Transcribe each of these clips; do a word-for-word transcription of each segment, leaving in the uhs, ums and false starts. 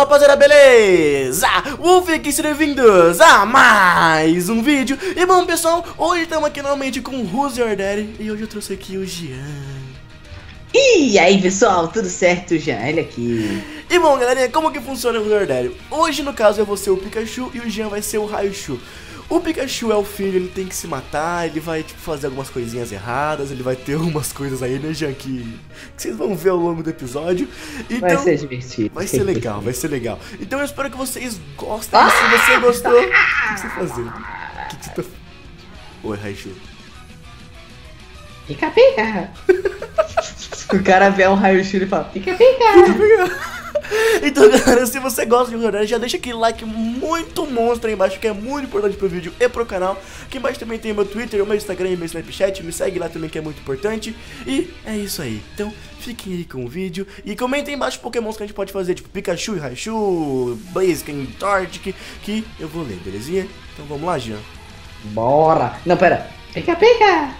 rapaziada, beleza? Wolf aqui, sejam bem-vindos a mais um vídeo. E bom, pessoal, hoje estamos aqui novamente com o Who's Your Daddy. E hoje eu trouxe aqui o Jean. E aí, pessoal, tudo certo? Jean, ele aqui. E bom, galerinha, como que funciona o Who's Your Daddy? Hoje, no caso, eu vou ser o Pikachu e o Jean vai ser o Raichu. O Pikachu é o filho, ele tem que se matar, ele vai tipo fazer algumas coisinhas erradas, ele vai ter algumas coisas aí, né, Jean, que, que vocês vão ver ao longo do episódio. Então, vai ser divertido. Vai ser legal, vai ser legal. Então eu espero que vocês gostem. Ah! Se você gostou, o que você tá fazendo? O que você tá... Oi, Raichu. Pica, pica. O cara vê um Raichu e fala, pica, pica. Pica, pica. Então, galera, se você gosta de Who's, já deixa aquele like muito monstro aí embaixo, que é muito importante pro vídeo e pro canal. Aqui embaixo também tem o meu Twitter, o meu Instagram e o meu Snapchat. Me segue lá também, que é muito importante. E é isso aí. Então, fiquem aí com o vídeo e comentem embaixo Pokémons que a gente pode fazer, tipo Pikachu e Raichu, Blaziken, Torchic, que eu vou ler, belezinha? Então vamos lá, Jean. Bora. Não, pera. Pica, pica.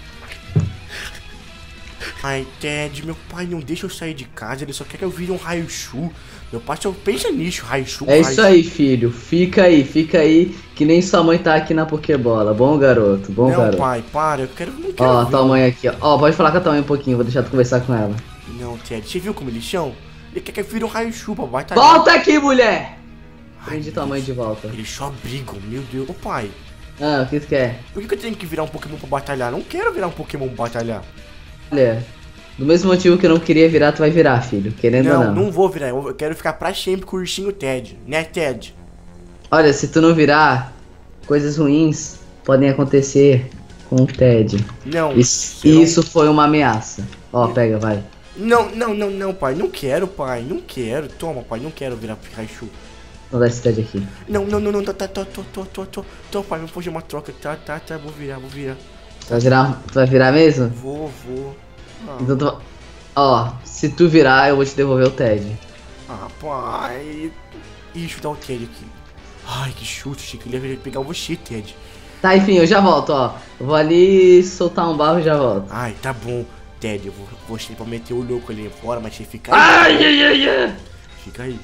Ai, Ted, meu pai não deixa eu sair de casa, ele só quer que eu vire um Raichu. Meu pai só pensa nisso, Raichu. É Raichu. Isso aí, filho. Fica aí, fica aí, que nem sua mãe tá aqui na Pokébola. Bom garoto, bom não, garoto. Não, pai, para, eu quero... Não quero ó, tua mãe aqui, ó. Ó, pode falar com a tua mãe um pouquinho, vou deixar tu conversar com ela. Não, Ted, você viu como eles são? Ele quer que eu vire um Raichu, papai. Tá volta ali. Aqui, mulher! Prende Ai, tua mãe de volta. Eles só brigam, meu Deus. Ô, pai. Ah, o que tu quer? Por que eu tenho que virar um Pokémon pra batalhar? Não quero virar um Pokémon pra batalhar. Olha... Do mesmo motivo que eu não queria virar, tu vai virar, filho. Querendo não, ou não. Não, não vou virar. Eu quero ficar pra sempre com o ursinho Ted. Né, Ted? Olha, se tu não virar, coisas ruins podem acontecer com o Ted. Não. Isso, isso não... foi uma ameaça. Ó, pega, vai. Não, não, não, não, pai. Não quero, pai. Não quero. Toma, pai. Não quero virar Raichu. Não dá esse Ted aqui. Não, não, não, não. Tá, tá, tá, tô, tô, tô, tô. Tô, pai. Vamos fazer uma troca. Tá, tá, tá. Vou virar, vou virar. Tu vai virar, tu vai virar mesmo? Vou, vou. Ah. Então tu... Ó, se tu virar, eu vou te devolver o Ted. Ah, pai. Ih, chutar o Ted aqui. Ai, que chute, Chico. Ele ia pegar você, Ted. Tá, enfim, eu já volto, ó. Eu vou ali soltar um barro e já volto. Ai, tá bom. Ted, eu vou gostei pra meter o louco ali fora, mas você fica aí. Ai, ai, ai, ai. Fica aí.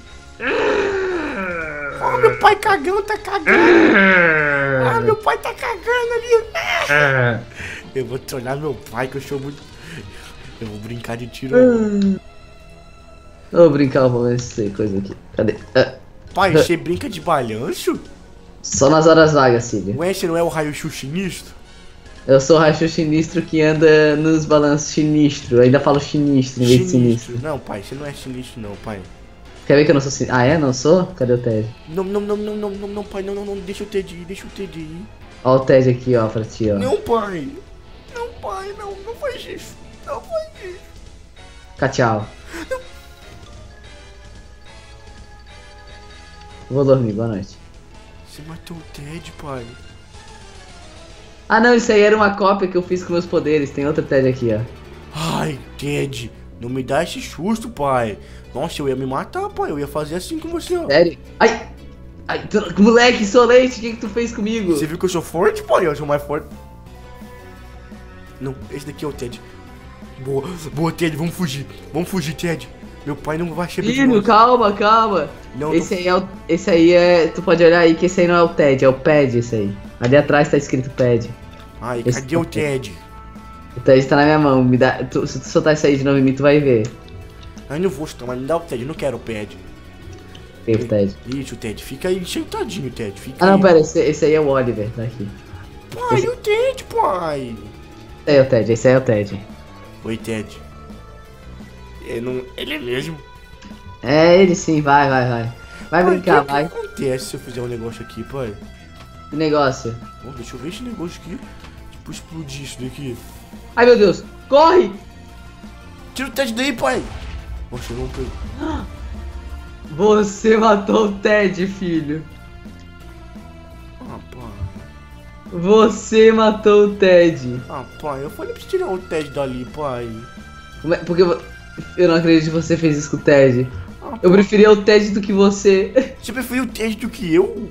Oh, meu pai cagando, tá cagando. Ah, meu pai tá cagando ali. Eu vou trollar meu pai, que eu sou muito... Eu vou brincar de tiro. Eu vou brincar, vou ver se tem coisa aqui. Cadê? Ah. Pai, você brinca de balanço? Só nas horas vagas, filho. Ué, você não é o Raichu sinistro? Eu sou o Raichu sinistro que anda nos balanços sinistro. Eu ainda falo sinistro em vez de sinistro. Não, pai, você não é sinistro não, pai. Quer ver que eu não sou sinistro? Ah, é? Não sou? Cadê o Ted? Não, não, não, não, não, não, não, pai, não, não, não, deixa o Ted ir, deixa o Ted ir. Ó o Ted aqui, ó, pra ti, ó. Não, pai. Não, pai, não, não faz isso. Não faz isso. Cá, tchau. Vou dormir, boa noite. Você matou o Ted, pai. Ah não, isso aí era uma cópia que eu fiz com meus poderes. Tem outro Ted aqui, ó. Ai, Ted, não me dá esse susto, pai. Nossa, eu ia me matar, pai. Eu ia fazer assim com você, ó. Sério? Ai! Ai, tu... moleque, solente, o que que tu fez comigo? Você viu que eu sou forte, pai? Eu sou mais forte. Não, esse daqui é o Ted. Boa, boa, Ted, vamos fugir. Vamos fugir, Ted. Meu pai não vai chegar. Filho, calma, calma. Não, esse não... aí é o... Esse aí é... Tu pode olhar aí que esse aí não é o Ted, é o Pad, esse aí. Ali atrás tá escrito Pad. Ai, esse cadê o Ted? O Ted tá na minha mão, me dá... Tu, se tu soltar isso aí de novo em mim, tu vai ver. Ai, não vou chutar, mas me dá o Ted, eu não quero o Pad. Tem o Ted. Isso, Ted, fica aí sentadinho, Ted, fica Ah, aí. não, pera, esse, esse aí é o Oliver, tá aqui. Pai, esse... o Ted, pai. Esse aí é o Ted, esse aí é o Ted. Oi, Ted. Ele não... Ele é mesmo? É, ele sim, vai, vai, vai. Vai pai, brincar, que vai. O que acontece se eu fizer um negócio aqui, pai? Que negócio? Oh, deixa eu ver esse negócio aqui. Tipo, explodir isso daqui. Ai, meu Deus. Corre! Tira o Ted daí, pai. Nossa, eu não pego. Você matou o Ted, filho. Ah, pai. Você matou o Ted. Ah, pai, eu falei pra você tirar o Ted dali, pai. Como é? Porque eu não acredito que você fez isso com o Ted. Ah, eu preferia o Ted do que você. Você preferiu o Ted do que eu?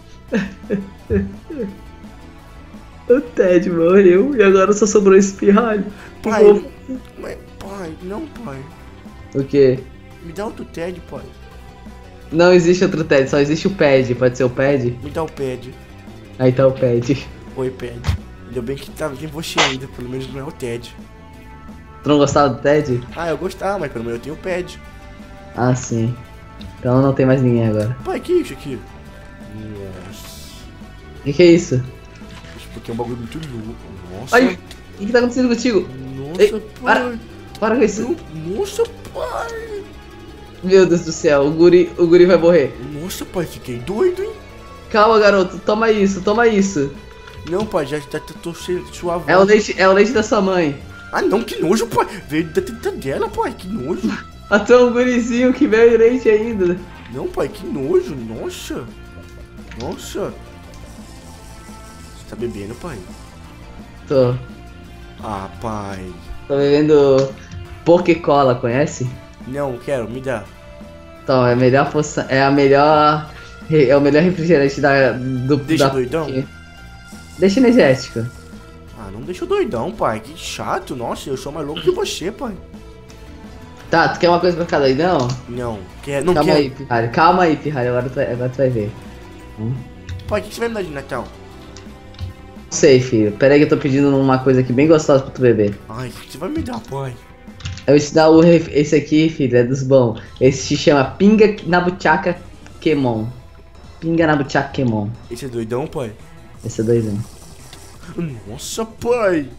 O Ted morreu e agora só sobrou esse pirralho. Pai, mas, pai, não, pai. O quê? Me dá outro Ted, pai. Não existe outro Ted, só existe o Pad. Pode ser o Pad? Me dá o pad. Aí tá o Pad. Oi, pad. Ainda bem que tá em você ainda, pelo menos não é o Ted. Tu não gostava do Ted? Ah, eu gostava, mas pelo menos eu tenho o pad. Ah, sim. Então não tem mais ninguém agora. Pai, que isso aqui? Nossa. O que, que é isso? Isso aqui é um bagulho muito louco. Nossa. Ai, o que, que tá acontecendo contigo? Nossa, Ei, pai. para, para com isso. Nossa, pai. Meu Deus do céu, o guri, o guri vai morrer. Nossa, pai, fiquei doido, hein? Calma, garoto, toma isso, toma isso. Não, pai, já, já tô cheio de sua voz. É o leite, é o leite da sua mãe. Ah, não, que nojo, pai. Veio da teta dela, pai, que nojo. Até um gurizinho que veio leite ainda. Não, pai, que nojo. Nossa. Nossa. Você tá bebendo, pai? Tô. Ah, pai. Tô bebendo Poké-Cola, conhece? Não, quero, me dá. Então, é a melhor poção, é a melhor, é o melhor refrigerante da, do, Deixa da doidão? Poké. Deixa energético. Ah, não deixa eu doidão, pai. Que chato. Nossa, eu sou mais louco que você, pai. Tá, tu quer uma coisa pra ficar doidão? Não, quer, não Calma quer. aí, Pirralho, calma aí, Pirralho, agora tu vai, agora tu vai ver. Hum? Pai, o que que você vai me dar de Natal? Não sei, filho, pera aí que eu tô pedindo uma coisa aqui bem gostosa pra tu beber. Ai, o que que você vai me dar, pai? Eu vou te dar o ref... esse aqui, filho, é dos bons. Esse se chama Pinga Nabuchaka Kemon. Pinga Nabuchaka Kemon. Esse é doidão, pai? Esse é doidão. Nossa, pai.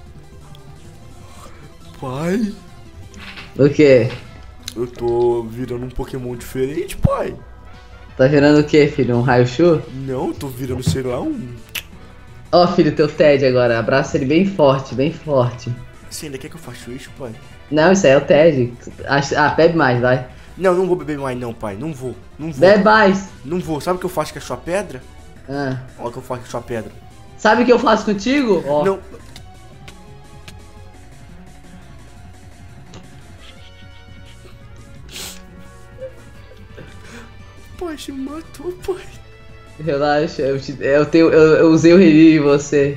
Pai. O quê? Eu tô virando um Pokémon diferente, pai. Tá virando o quê, filho? Um Raichu? Não, eu tô virando, sei lá, um... Ó, filho, teu Ted agora. Abraça ele bem forte, bem forte. Você ainda quer que eu faça isso, pai? Não, isso aí é o Ted. Ah, bebe mais, vai. Não, não vou beber mais não, pai. Não vou, não vou. Bebe mais. Não vou. Sabe o que eu faço com a sua pedra? Ah. Olha o que eu faço com a sua pedra. Sabe o que eu faço contigo? Ó. Não. Pai, você me matou, pai. Relaxa, eu, te, eu, tenho, eu, eu usei o revive em você.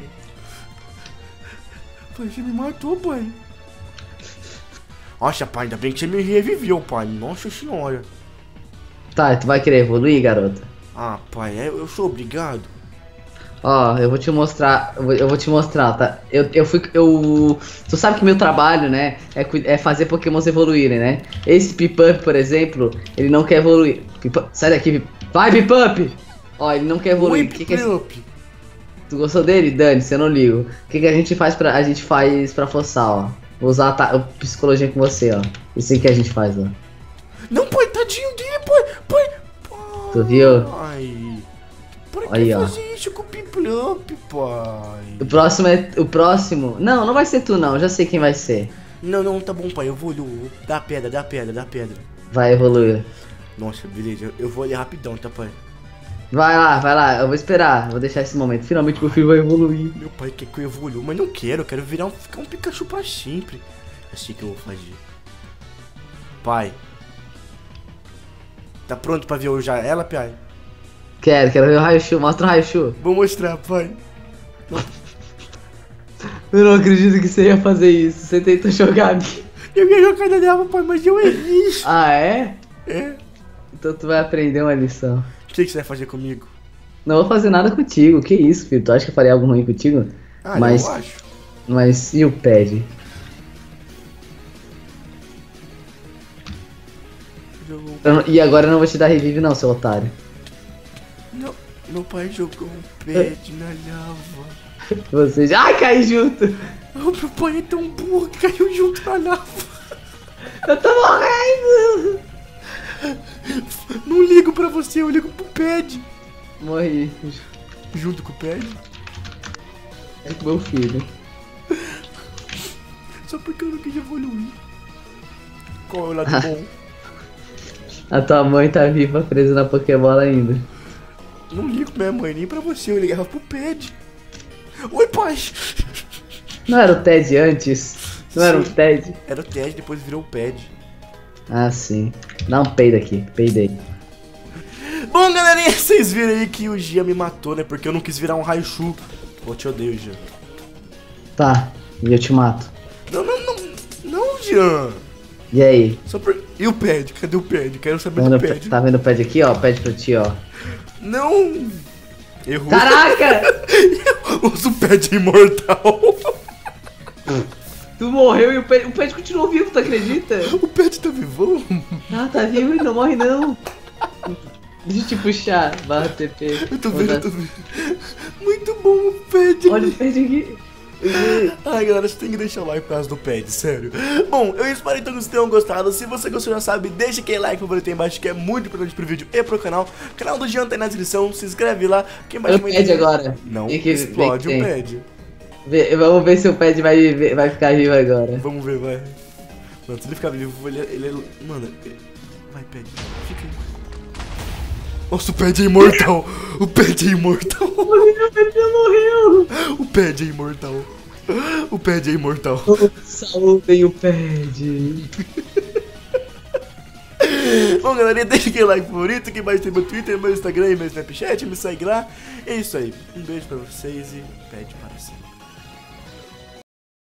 Pai, você me matou, pai. Nossa, pai, ainda bem que você me reviveu, pai. Nossa senhora. Tá, tu vai querer evoluir, garota? Ah, pai, eu, eu sou obrigado. Ó, eu vou te mostrar, eu vou, eu vou te mostrar, tá? Eu, eu fui, eu... Tu sabe que meu trabalho, né, é, é fazer pokémons evoluírem, né? Esse Pipump, por exemplo, ele não quer evoluir. Pipump, sai daqui, vai Pipump! Ó, ele não quer evoluir. Oi, que que é... Pipump. Tu gostou dele? Dane, você não ligo. O que, que a gente faz pra, a gente faz pra forçar, ó? Vou usar a, ta... a psicologia com você, ó. Isso aí que a gente faz, ó. Não, pai, tadinho dele, pai, pai. pai. Tu viu? Ai. Pra que Aí, ó. fazer isso com o Piplup, pai? O próximo é. O próximo. Não, não vai ser tu não, já sei quem vai ser. Não, não, tá bom, pai, eu vou olhar. Dá pedra, dá pedra, dá pedra. Vai evoluir. Nossa, beleza, eu vou olhar rapidão, tá, pai? Vai lá, vai lá, eu vou esperar, vou deixar esse momento. Finalmente meu filho vai evoluir. Meu pai quer que eu evolua, mas não quero, eu quero virar um, ficar um Pikachu pra sempre. Assim que eu vou fazer. Pai. Tá pronto pra ver eu já ela, pai? Quero, quero ver o Raichu, mostra o Raichu. Vou mostrar, pai. Eu não acredito que você ia fazer isso, você tentou jogar. Eu ia jogar na leva, pai, mas eu errei. Ah, é? É? Então tu vai aprender uma lição. O que, que você vai fazer comigo? Não vou fazer nada contigo, que isso, filho? Tu acha que eu faria algo ruim contigo? Ah, mas, eu acho. Mas e o Pad? Eu não- E agora eu não vou te dar revive não, seu otário. Não, meu pai jogou um pad na lava. Vocês. Ai, caí junto! Oh, meu pai é tão burro que caiu junto na lava. Eu tô morrendo! Não ligo pra você, eu ligo pro pad. Morri. Junto com o pad. É com meu filho. Só porque eu não quis evoluir. Qual é o lado bom? A tua mãe tá viva presa na Pokébola ainda. Não ligo pra minha mãe nem pra você, eu ligava pro pad. Oi, pai! Não era o Ted antes? Não era o Ted? Era o Ted, depois virou o pad. Ah, sim. Dá um peido aqui, peidei. Bom, galerinha, vocês viram aí que o Gia me matou, né? Porque eu não quis virar um Raichu. Eu te odeio, Gia. Tá, e eu te mato. Não, não, não, não, Jean. E aí? Só por... E o pad? Cadê o pad? Quero saber Mano, do pad. tá vendo o pad aqui, ó? Pad pra ti, ó. Não! Errou. Caraca! Usa o pad imortal. Tu morreu e o pad, o pad continuou vivo, tu acredita? O pad tá vivão? Ah, tá vivo e não morre não. Deixa eu te puxar, barra T P. Eu tô vendo, eu tô vendo. Muito bom o pad. Olha o pad aqui. Ai, galera, você tem que deixar o like por causa do pad, sério. Bom, eu espero então que vocês tenham gostado. Se você gostou, já sabe, deixa aquele like favorito aí embaixo, que é muito importante pro vídeo e pro canal. O canal do Jean tá aí na descrição, se inscreve lá. Aqui embaixo o pad tem... agora. Não, que, explode que o pad. Vê, vamos ver se o pad vai, vai ficar vivo agora. Vamos ver, vai. Mano, se ele ficar vivo, ele, ele é... Mano, ele... vai, pad, fica aí. Nossa, o pad é imortal. O pad é imortal. Morreu, o pad morreu. O pad é imortal. O pad é imortal. Salvem o pad. Bom, galera, deixa aquele like favorito, que mais tem meu Twitter, meu Instagram e meu Snapchat, me segue lá. É isso aí. Um beijo pra vocês e pede para sempre.